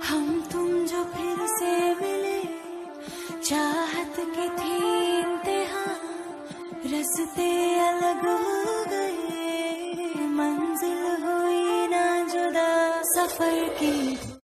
हम तुम जो फिर से मिले, चाहत की थी इंतहा, रास्ते अलग हो गए, मंजिल हुई ना जुदा सफर की।